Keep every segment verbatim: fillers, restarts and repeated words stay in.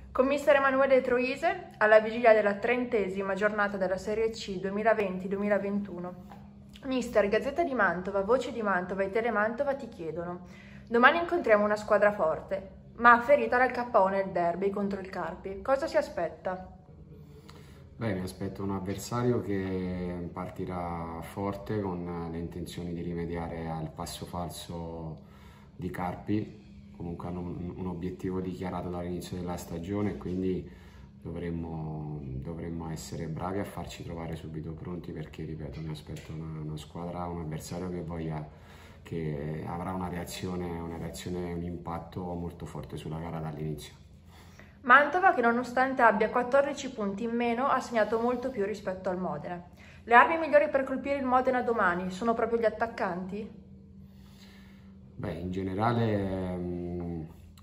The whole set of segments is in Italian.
Con mister Emanuele Troise, alla vigilia della trentesima giornata della Serie C duemilaventi duemilaventuno. Mister, Gazzetta di Mantova, Voce di Mantova e Telemantova ti chiedono: domani incontriamo una squadra forte, ma ferita dal K O nel derby contro il Carpi. Cosa si aspetta? Beh, mi aspetto un avversario che partirà forte con le intenzioni di rimediare al passo falso di Carpi. Comunque hanno un, un obiettivo dichiarato dall'inizio della stagione e quindi dovremmo, dovremmo essere bravi a farci trovare subito pronti, perché, ripeto, mi aspetto una, una squadra, un avversario che voglia, che avrà una reazione, una reazione, un impatto molto forte sulla gara dall'inizio. Mantova, che nonostante abbia quattordici punti in meno, ha segnato molto più rispetto al Modena. Le armi migliori per colpire il Modena domani sono proprio gli attaccanti? Beh, in generale mh,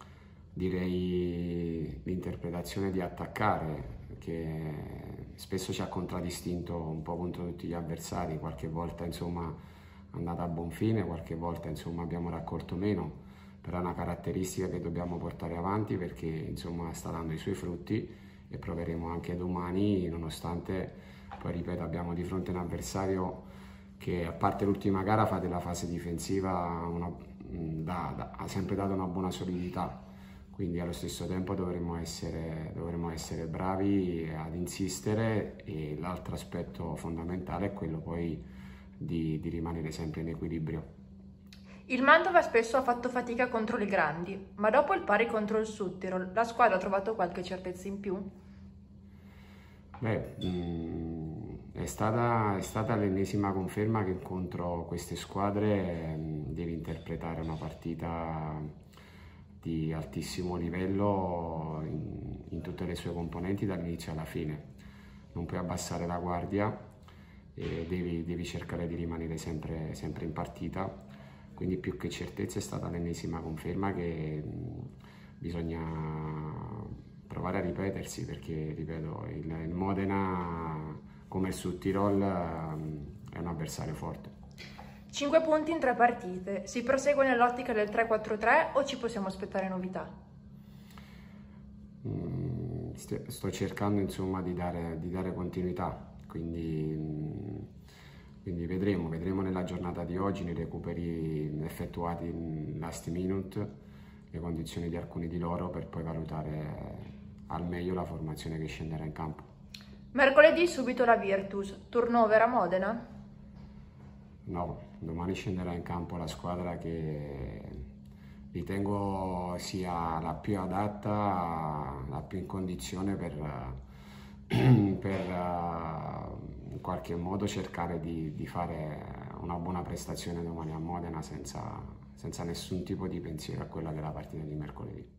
direi l'interpretazione di attaccare, che spesso ci ha contraddistinto un po' contro tutti gli avversari. Qualche volta insomma è andata a buon fine, qualche volta insomma abbiamo raccolto meno, però è una caratteristica che dobbiamo portare avanti, perché insomma sta dando i suoi frutti e proveremo anche domani, nonostante poi, ripeto, abbiamo di fronte un avversario che, a parte l'ultima gara, fa della fase difensiva una, da, da, ha sempre dato una buona solidità, quindi allo stesso tempo dovremmo essere, dovremmo essere bravi ad insistere, e l'altro aspetto fondamentale è quello poi di, di rimanere sempre in equilibrio. Il Mantova spesso ha fatto fatica contro le grandi, ma dopo il pari contro il Südtirol, la squadra ha trovato qualche certezza in più? Beh, mh, è stata, è stata l'ennesima conferma che contro queste squadre mh, devi interpretare una partita di altissimo livello in, in tutte le sue componenti, dall'inizio alla fine. Non puoi abbassare la guardia e devi, devi cercare di rimanere sempre, sempre in partita. Quindi, più che certezza, è stata l'ennesima conferma che mh, bisogna provare a ripetersi, perché, ripeto, il, il Modena, come il Südtirol, è un avversario forte. cinque punti in tre partite. Si prosegue nell'ottica del tre quattro tre o ci possiamo aspettare novità? Mm, sto cercando insomma di dare, di dare continuità, quindi, mm, quindi vedremo, vedremo nella giornata di oggi, nei recuperi effettuati in last minute, le condizioni di alcuni di loro, per poi valutare al meglio la formazione che scenderà in campo. Mercoledì subito la Virtus, turnover a Modena? No, domani scenderà in campo la squadra che ritengo sia la più adatta, la più in condizione per, per in qualche modo cercare di, di fare una buona prestazione domani a Modena, senza, senza nessun tipo di pensiero a quella della partita di mercoledì.